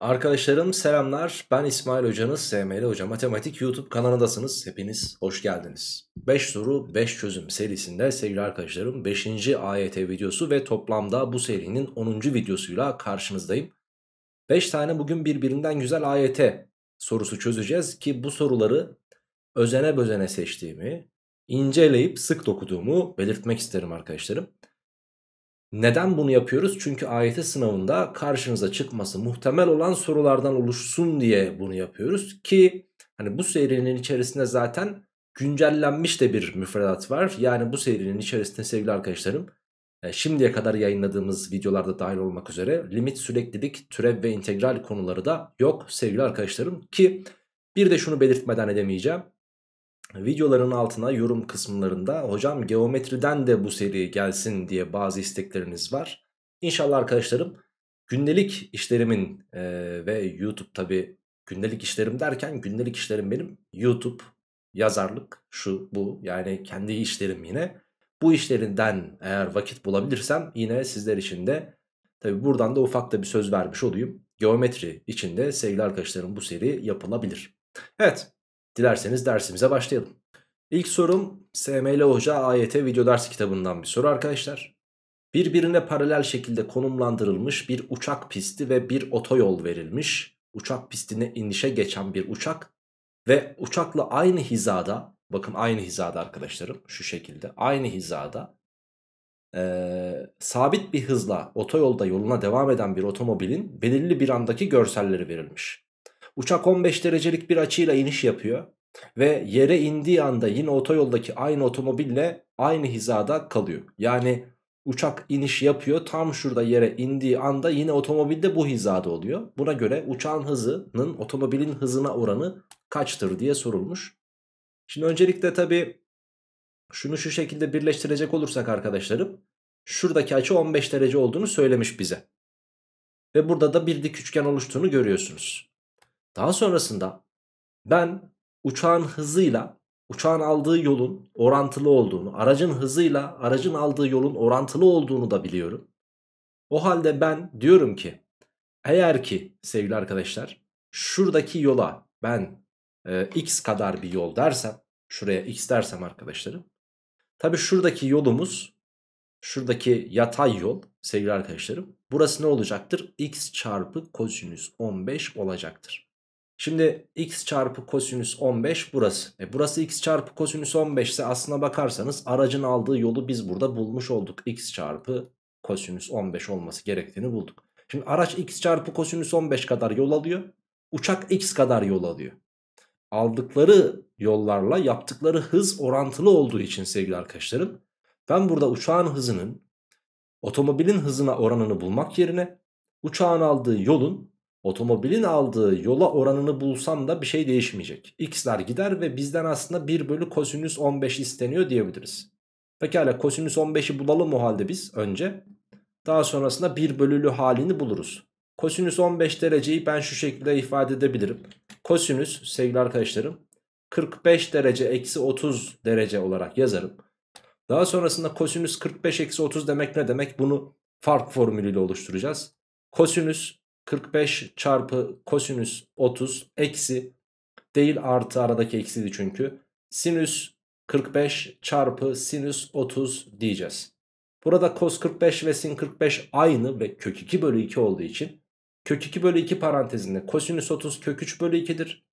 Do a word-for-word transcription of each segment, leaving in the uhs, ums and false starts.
Arkadaşlarım selamlar. Ben İsmail Hocanız. S M L Hoca Matematik YouTube kanalındasınız. Hepiniz hoş geldiniz. beş soru beş çözüm serisinde sevgili arkadaşlarım beşinci. A Y T videosu ve toplamda bu serinin onuncu videosuyla karşınızdayım. beş tane bugün birbirinden güzel A Y T sorusu çözeceğiz ki bu soruları özene bözene seçtiğimi, inceleyip sık dokuduğumu belirtmek isterim arkadaşlarım. Neden bunu yapıyoruz? Çünkü A Y T sınavında karşınıza çıkması muhtemel olan sorulardan oluşsun diye bunu yapıyoruz ki hani bu serinin içerisinde zaten güncellenmiş de bir müfredat var. Yani bu serinin içerisinde sevgili arkadaşlarım e, şimdiye kadar yayınladığımız videolarda dahil olmak üzere limit, süreklilik, türev ve integral konuları da yok sevgili arkadaşlarım ki bir de şunu belirtmeden edemeyeceğim. Videoların altına yorum kısımlarında hocam geometriden de bu seri gelsin diye bazı istekleriniz var. İnşallah arkadaşlarım gündelik işlerimin e, ve YouTube tabi gündelik işlerim derken gündelik işlerim benim YouTube, yazarlık, şu bu yani kendi işlerim yine. Bu işlerinden eğer vakit bulabilirsem yine sizler için de tabi buradan da ufak da bir söz vermiş olayım. Geometri içinde sevgili arkadaşlarım bu seri yapılabilir. Evet. Dilerseniz dersimize başlayalım. İlk sorum S M L Hoca A Y T video ders kitabından bir soru arkadaşlar. Birbirine paralel şekilde konumlandırılmış bir uçak pisti ve bir otoyol verilmiş. Uçak pistine inişe geçen bir uçak ve uçakla aynı hizada, bakın aynı hizada arkadaşlarım, şu şekilde aynı hizada ee, sabit bir hızla otoyolda yoluna devam eden bir otomobilin belirli bir andaki görselleri verilmiş. Uçak on beş derecelik bir açıyla iniş yapıyor ve yere indiği anda yine otoyoldaki aynı otomobille aynı hizada kalıyor. Yani uçak iniş yapıyor, tam şurada yere indiği anda yine otomobil de bu hizada oluyor. Buna göre uçağın hızının otomobilin hızına oranı kaçtır diye sorulmuş. Şimdi öncelikle tabii şunu şu şekilde birleştirecek olursak arkadaşlarım, şuradaki açı on beş derece olduğunu söylemiş bize. Ve burada da bir dik üçgen oluştuğunu görüyorsunuz. Daha sonrasında ben uçağın hızıyla uçağın aldığı yolun orantılı olduğunu, aracın hızıyla aracın aldığı yolun orantılı olduğunu da biliyorum. O halde ben diyorum ki eğer ki sevgili arkadaşlar şuradaki yola ben e, x kadar bir yol dersem, şuraya x dersem arkadaşlarım, tabi şuradaki yolumuz, şuradaki yatay yol sevgili arkadaşlarım, burası ne olacaktır? X çarpı kosinüs on beş olacaktır. Şimdi x çarpı kosinüs on beş burası. E burası x çarpı kosinüs on beş ise aslına bakarsanız aracın aldığı yolu biz burada bulmuş olduk. X çarpı kosinüs on beş olması gerektiğini bulduk. Şimdi araç x çarpı kosinüs on beş kadar yol alıyor. Uçak x kadar yol alıyor. Aldıkları yollarla yaptıkları hız orantılı olduğu için sevgili arkadaşlarım, ben burada uçağın hızının otomobilin hızına oranını bulmak yerine uçağın aldığı yolun otomobilin aldığı yola oranını bulsam da bir şey değişmeyecek. X'ler gider ve bizden aslında bir bölü kosinüs on beş isteniyor diyebiliriz. Pekala, kosinüs on beşi bulalım o halde biz önce. Daha sonrasında bir bölülü halini buluruz. Kosinüs on beş dereceyi ben şu şekilde ifade edebilirim. Kosinüs sevgili arkadaşlarım kırk beş derece eksi otuz derece olarak yazarım. Daha sonrasında kosinüs kırk beş eksi otuz demek ne demek? Bunu fark formülüyle oluşturacağız. Kosinüs kırk beş çarpı kosinüs otuz eksi, değil artı, aradaki eksiydi çünkü, sinüs kırk beş çarpı sinüs otuz diyeceğiz. Burada cos kırk beş ve sin kırk beş aynı ve kök iki bölü iki olduğu için kök iki bölü iki parantezinde kosinüs otuz kök üç bölü ikidir.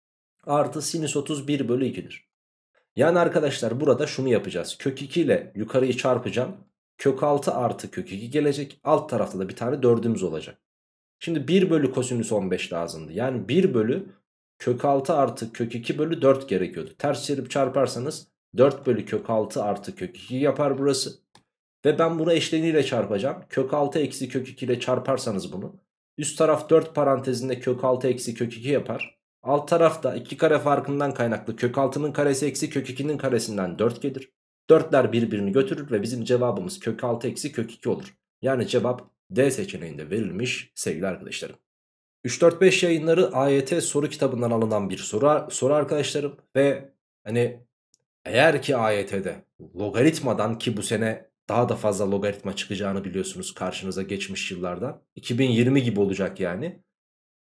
Artı sinüs otuz bir bölü ikidir. Yani arkadaşlar burada şunu yapacağız. Kök iki ile yukarıyı çarpacağım. Kök altı artı kök iki gelecek. Alt tarafta da bir tane dördümüz olacak. Şimdi bir bölü kosinüs on beş lazımdı. Yani bir bölü kök altı artı kök iki bölü dört gerekiyordu. Ters çevirip çarparsanız dört bölü kök altı artı kök iki yapar burası. Ve ben bunu eşleniyle çarpacağım. Kök altı eksi kök iki ile çarparsanız bunu, üst taraf dört parantezinde kök altı eksi kök iki yapar. Alt tarafta iki kare farkından kaynaklı kök altının karesi eksi kök ikinin karesinden dört gelir. dörtler birbirini götürür ve bizim cevabımız kök altı eksi kök iki olur. Yani cevap D seçeneğinde verilmiş sevgili arkadaşlarım. üç dört beş yayınları A Y T soru kitabından alınan bir soru, soru arkadaşlarım. Ve hani eğer ki A Y T'de logaritmadan, ki bu sene daha da fazla logaritma çıkacağını biliyorsunuz karşınıza geçmiş yıllardan, iki bin yirmi gibi olacak yani.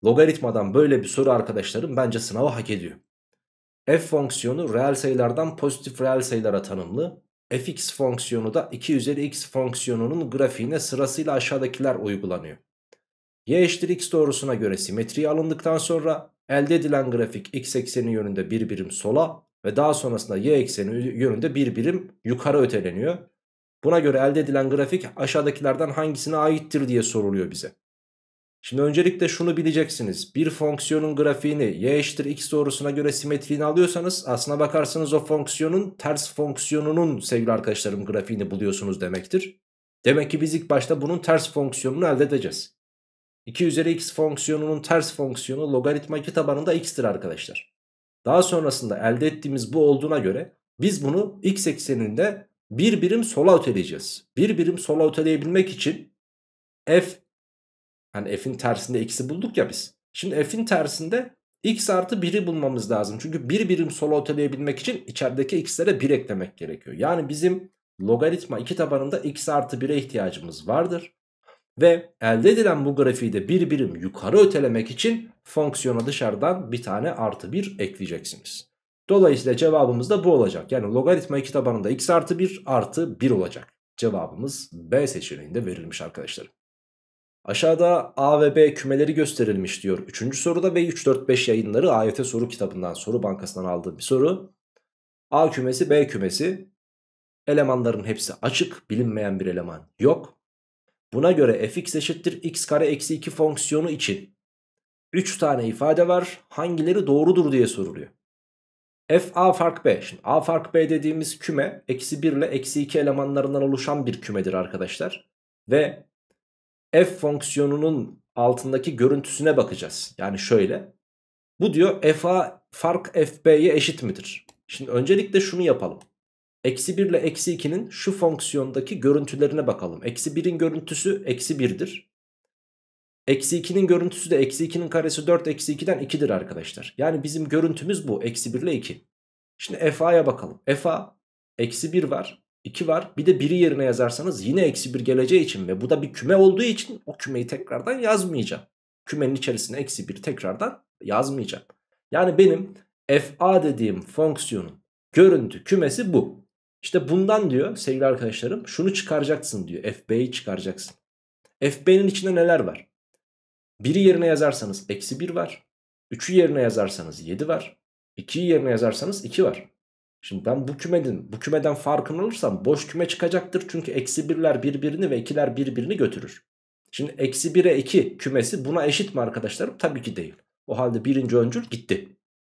Logaritmadan böyle bir soru arkadaşlarım bence sınavı hak ediyor. F fonksiyonu reel sayılardan pozitif reel sayılara tanımlı. Fx fonksiyonu da iki üzeri x fonksiyonunun grafiğine sırasıyla aşağıdakiler uygulanıyor. Y eşittir x doğrusuna göre simetriye alındıktan sonra elde edilen grafik x ekseni yönünde bir birim sola ve daha sonrasında y ekseni yönünde bir birim yukarı öteleniyor. Buna göre elde edilen grafik aşağıdakilerden hangisine aittir diye soruluyor bize. Şimdi öncelikle şunu bileceksiniz. Bir fonksiyonun grafiğini y eşittir x doğrusuna göre simetriğini alıyorsanız aslına bakarsanız o fonksiyonun ters fonksiyonunun sevgili arkadaşlarım grafiğini buluyorsunuz demektir. Demek ki biz ilk başta bunun ters fonksiyonunu elde edeceğiz. iki üzeri x fonksiyonunun ters fonksiyonu logaritma iki tabanında x'tir arkadaşlar. Daha sonrasında elde ettiğimiz bu olduğuna göre biz bunu x ekseninde bir birim sola öteleyeceğiz. Bir birim sola öteleyebilmek için f, hani f'in tersinde x'i bulduk ya biz. Şimdi f'in tersinde x artı bir'i bulmamız lazım. Çünkü bir birim sola öteleyebilmek için içerideki x'lere bir eklemek gerekiyor. Yani bizim logaritma iki tabanında x artı bir'e ihtiyacımız vardır. Ve elde edilen bu grafiği de bir birim yukarı ötelemek için fonksiyona dışarıdan bir tane artı bir ekleyeceksiniz. Dolayısıyla cevabımız da bu olacak. Yani logaritma iki tabanında x artı bir artı bir olacak. Cevabımız B seçeneğinde verilmiş arkadaşlar. Aşağıda A ve B kümeleri gösterilmiş diyor üçüncü soruda ve üç dört beş yayınları A Y T soru kitabından, soru bankasından aldığım bir soru. A kümesi, B kümesi, elemanların hepsi açık, bilinmeyen bir eleman yok. Buna göre fx eşittir x kare eksi iki fonksiyonu için üç tane ifade var. Hangileri doğrudur diye soruluyor. F a fark b. Şimdi a fark b dediğimiz küme eksi bir ile eksi iki elemanlarından oluşan bir kümedir arkadaşlar. Ve f fonksiyonunun altındaki görüntüsüne bakacağız. Yani şöyle. Bu diyor f a fark f b'ye eşit midir? Şimdi öncelikle şunu yapalım. Eksi bir ile eksi ikinin şu fonksiyondaki görüntülerine bakalım. Eksi birin görüntüsü eksi bir'dir. Eksi ikinin görüntüsü de eksi ikinin karesi dört, eksi ikiden iki'dir arkadaşlar. Yani bizim görüntümüz bu. Eksi bir ile iki. Şimdi f a'ya bakalım. F a eksi bir var, iki var. Bir de bir'i yerine yazarsanız yine eksi bir geleceği için ve bu da bir küme olduğu için o kümeyi tekrardan yazmayacağım. Kümenin içerisine eksi bir tekrardan yazmayacağım. Yani benim f a dediğim fonksiyonun görüntü kümesi bu. İşte bundan diyor sevgili arkadaşlarım şunu çıkaracaksın diyor. f b'yi çıkaracaksın. f b'nin içinde neler var? bir'i yerine yazarsanız eksi bir var. üç'ü yerine yazarsanız yedi var. iki'yi yerine yazarsanız iki var. Şimdi ben bu kümeden, bu kümeden farkını alırsam boş küme çıkacaktır. Çünkü eksi bir'ler birbirini ve iki'ler birbirini götürür. Şimdi eksi bir'e iki kümesi buna eşit mi arkadaşlarım? Tabii ki değil. O halde birinci öncül gitti.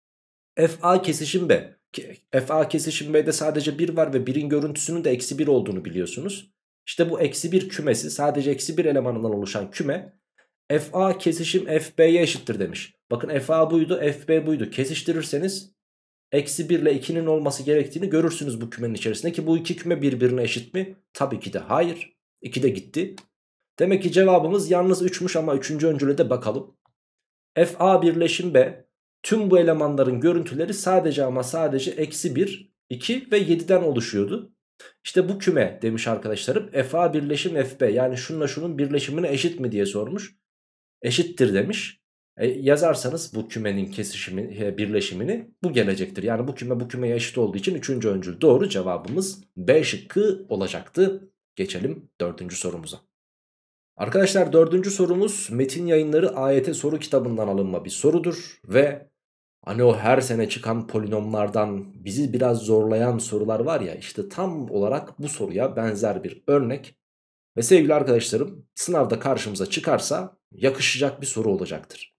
F a kesişim B. F a kesişim B'de sadece bir var ve bir'in görüntüsünün de eksi bir olduğunu biliyorsunuz. İşte bu eksi bir kümesi sadece eksi bir elemanından oluşan küme F a kesişim F b'ye eşittir demiş. Bakın F a buydu, F b buydu. Kesiştirirseniz eksi bir ile iki'nin olması gerektiğini görürsünüz bu kümenin içerisinde. Ki bu iki küme birbirine eşit mi? Tabii ki de hayır. iki de gitti. Demek ki cevabımız yalnız üç'müş ama üçüncü öncüle de bakalım. F a birleşim B. Tüm bu elemanların görüntüleri sadece ama sadece eksi bir, iki ve yedi'den oluşuyordu. İşte bu küme demiş arkadaşlarım. F a birleşim F b, yani şununla şunun birleşimine eşit mi diye sormuş. Eşittir demiş. E, yazarsanız bu kümenin kesişimi, e, birleşimini bu gelecektir. Yani bu küme bu kümeye eşit olduğu için üçüncü öncül doğru, cevabımız B şıkkı olacaktı. Geçelim dördüncü sorumuza. Arkadaşlar dördüncü sorumuz Metin Yayınları A Y T soru kitabından alınma bir sorudur. Ve hani o her sene çıkan polinomlardan bizi biraz zorlayan sorular var ya, işte tam olarak bu soruya benzer bir örnek. Ve sevgili arkadaşlarım sınavda karşımıza çıkarsa yakışacak bir soru olacaktır.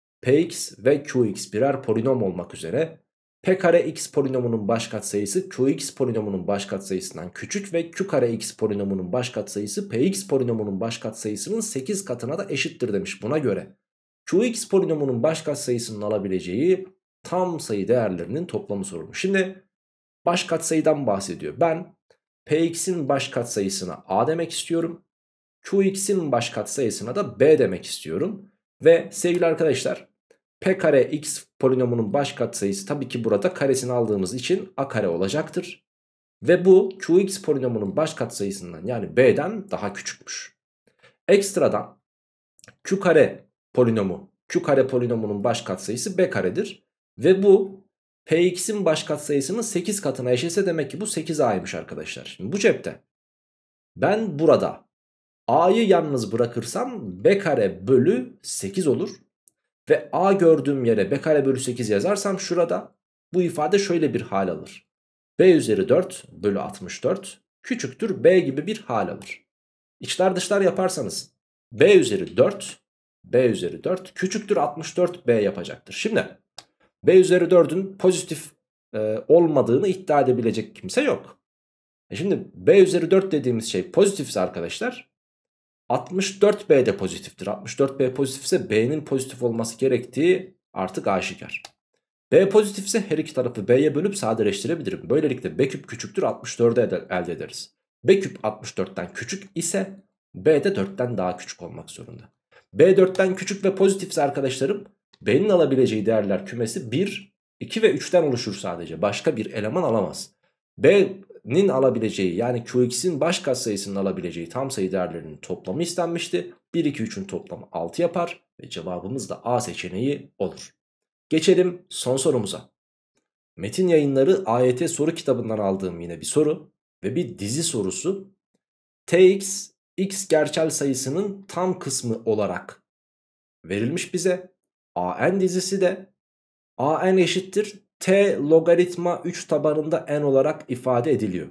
Px ve Qx birer polinom olmak üzere P kare x polinomunun başkatsayısı Qx polinomunun başkatsayısından küçük ve Q kare x polinomunun başkatsayısı Px polinomunun başkatsayısının sekiz katına da eşittir demiş. Buna göre Qx polinomunun başkatsayısının alabileceği tam sayı değerlerinin toplamı sorulmuş. Şimdi başkatsayıdan bahsediyor. Ben Px'in başkatsayısına a demek istiyorum. Qx'in başkatsayısına da b demek istiyorum. Ve sevgili arkadaşlar P kare x polinomunun başkatsayısı tabii ki burada karesini aldığımız için a kare olacaktır. Ve bu Qx polinomunun başkatsayısından yani b'den daha küçükmüş. Ekstradan Q kare polinomu Q kare polinomunun baş katsayısı B karedir. Ve bu Px'in baş katsayısının sekiz katına eşitse demek ki bu sekiz A'ymış arkadaşlar. Şimdi bu cepte ben burada A'yı yalnız bırakırsam B kare bölü sekiz olur. Ve A gördüğüm yere B kare bölü sekiz yazarsam şurada bu ifade şöyle bir hal alır. B üzeri dört bölü altmış dört küçüktür B gibi bir hal alır. İçler dışlar yaparsanız B üzeri dört B üzeri dört küçüktür altmış dört B yapacaktır. Şimdi B üzeri dördün pozitif e, olmadığını iddia edebilecek kimse yok. E şimdi B üzeri dört dediğimiz şey pozitifse arkadaşlar altmış dört B de pozitiftir. altmış dört B pozitifse B'nin pozitif olması gerektiği artık aşikar. B pozitifse her iki tarafı B'ye bölüp sadeleştirebilirim. Böylelikle B küp küçüktür altmış dördü elde ederiz. B küp altmış dörtten küçük ise B de dörtten daha küçük olmak zorunda. B dörtten küçük ve pozitifse arkadaşlarım B'nin alabileceği değerler kümesi bir, iki ve üçten oluşur sadece. Başka bir eleman alamaz. B'nin alabileceği yani Q x'in baş katsayısının alabileceği tam sayı değerlerinin toplamı istenmişti. bir, iki, üçün toplamı altı yapar ve cevabımız da A seçeneği olur. Geçelim son sorumuza. Metin Yayınları A Y T soru kitabından aldığım yine bir soru ve bir dizi sorusu. Tx x gerçel sayısının tam kısmı olarak verilmiş bize. An dizisi de an eşittir t logaritma üç tabanında n olarak ifade ediliyor.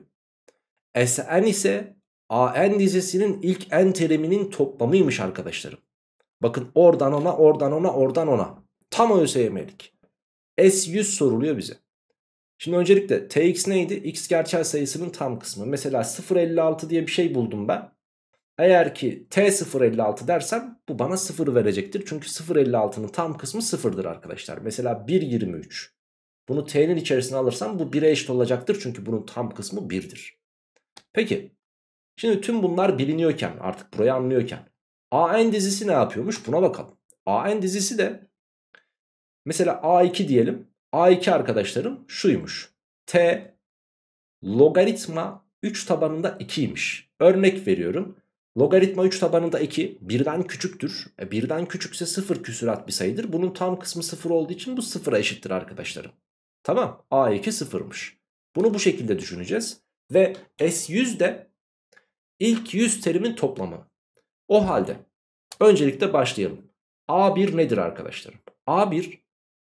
Sn ise an dizisinin ilk n teriminin toplamıymış arkadaşlarım. Bakın oradan ona, oradan ona, oradan ona. Tam ÖSYM'lik. S yüz soruluyor bize. Şimdi öncelikle Tx neydi? X gerçel sayısının tam kısmı. Mesela sıfır virgül elli altı diye bir şey buldum ben. Eğer ki T sıfır virgül elli altı dersem bu bana sıfır verecektir. Çünkü sıfır virgül elli altının tam kısmı sıfırdır arkadaşlar. Mesela bir virgül yirmi üç. Bunu T'nin içerisine alırsam bu bire eşit olacaktır. Çünkü bunun tam kısmı birdir. Peki. Şimdi tüm bunlar biliniyorken artık burayı anlıyorken an dizisi ne yapıyormuş? Buna bakalım. An dizisi de mesela a iki diyelim. a iki arkadaşlarım şuymuş. T logaritma üç tabanında ikiymiş. Örnek veriyorum. Logaritma üç tabanında iki birden küçüktür. E birden küçükse sıfır küsurat bir sayıdır. Bunun tam kısmı sıfır olduğu için bu sıfıra eşittir arkadaşlarım. Tamam, a iki sıfırmış. Bunu bu şekilde düşüneceğiz. Ve S yüz de ilk yüz terimin toplamı. O halde öncelikle başlayalım. a bir nedir arkadaşlarım? a bir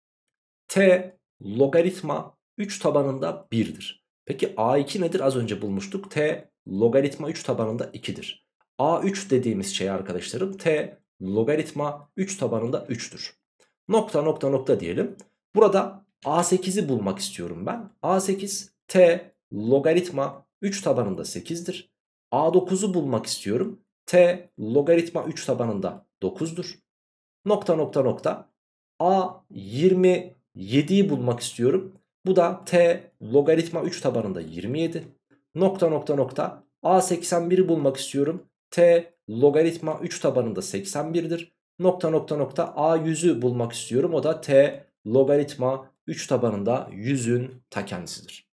t logaritma üç tabanında birdir. Peki a iki nedir? Az önce bulmuştuk. T logaritma üç tabanında ikidir. a üç dediğimiz şey arkadaşlarım t logaritma üç tabanında üçtür. Nokta nokta nokta diyelim. Burada a sekizi bulmak istiyorum ben. a sekiz t logaritma üç tabanında sekizdir. a dokuzu bulmak istiyorum. T logaritma üç tabanında dokuzdur. Nokta nokta nokta. a yirmi yediyi bulmak istiyorum. Bu da t logaritma üç tabanında yirmi yedi. Nokta nokta nokta. a seksen biri bulmak istiyorum. T logaritma üç tabanında seksen birdir. Nokta nokta nokta. a yüzü bulmak istiyorum. O da t logaritma üç tabanında yüzün ta kendisidir.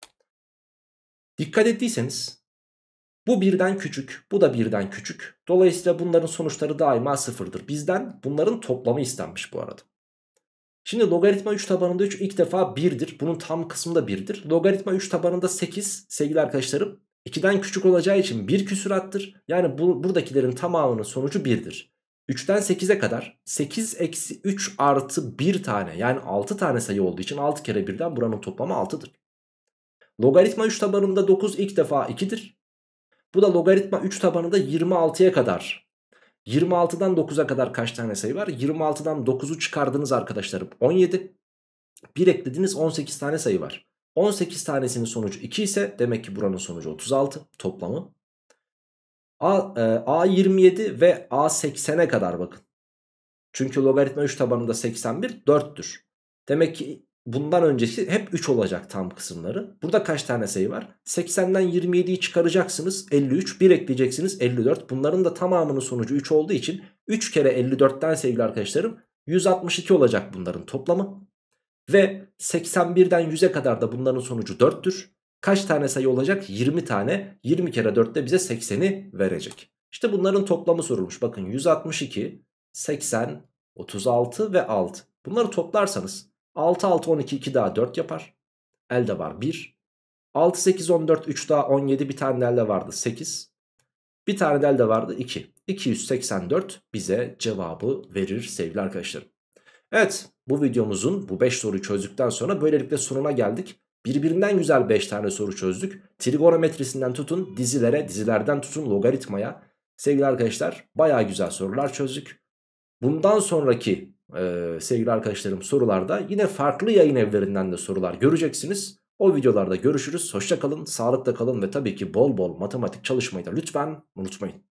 Dikkat ettiyseniz bu birden küçük, bu da birden küçük. Dolayısıyla bunların sonuçları daima sıfırdır. Bizden bunların toplamı istenmiş bu arada. Şimdi logaritma üç tabanında üç ilk defa birdir. Bunun tam kısmı da birdir. Logaritma üç tabanında sekiz sevgili arkadaşlarım ikiden küçük olacağı için bir küsurattır. Yani bu, buradakilerin tamamının sonucu birdir. üçten sekize kadar sekiz eksi üç artı bir tane yani altı tane sayı olduğu için altı kere birden buranın toplamı altıdır. Logaritma üç tabanında dokuz ilk defa ikidir. Bu da logaritma üç tabanında yirmi altıya kadar. yirmi altıdan dokuza kadar kaç tane sayı var? yirmi altıdan dokuzu çıkardınız arkadaşlarım on yedi. bir eklediniz on sekiz tane sayı var. on sekiz tanesinin sonucu iki ise demek ki buranın sonucu otuz altı toplamı. A, e, A yirmi yedi ve A seksene kadar bakın. Çünkü logaritma üç tabanında seksen bir dörttür. Demek ki bundan öncesi hep üç olacak tam kısımları. Burada kaç tane sayı var? seksenden yirmi yediyi çıkaracaksınız elli üç. bir ekleyeceksiniz elli dört. Bunların da tamamının sonucu üç olduğu için üç kere elli dörtten sevgili arkadaşlarım yüz altmış iki olacak bunların toplamı. Ve seksen birden yüze kadar da bunların sonucu dörttür. Kaç tane sayı olacak? yirmi tane. yirmi kere dört de bize sekseni verecek. İşte bunların toplamı sorulmuş. Bakın yüz altmış iki, seksen, otuz altı ve altı. Bunları toplarsanız altı, altı, on iki, iki daha dört yapar. Elde var bir. altı, sekiz, on dört, üç daha on yedi, bir tane de elde vardı sekiz. Bir tane de elde vardı iki. iki yüz seksen dört bize cevabı verir sevgili arkadaşlarım. Evet, bu videomuzun bu beş soruyu çözdükten sonra böylelikle sonuna geldik. Birbirinden güzel beş tane soru çözdük. Trigonometrisinden tutun dizilere, dizilerden tutun logaritmaya. Sevgili arkadaşlar, baya güzel sorular çözdük. Bundan sonraki e, sevgili arkadaşlarım sorularda yine farklı yayın evlerinden de sorular göreceksiniz. O videolarda görüşürüz. Hoşça kalın, sağlıkla kalın ve tabii ki bol bol matematik çalışmayı da lütfen unutmayın.